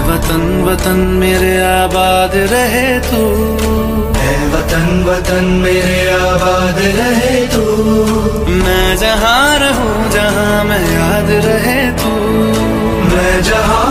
वतन वतन मेरे आबाद रहे तू, है वतन वतन मेरे आबाद रहे तू। मैं जहाँ रहूं जहाँ मैं याद रहे तू, मैं जहाँ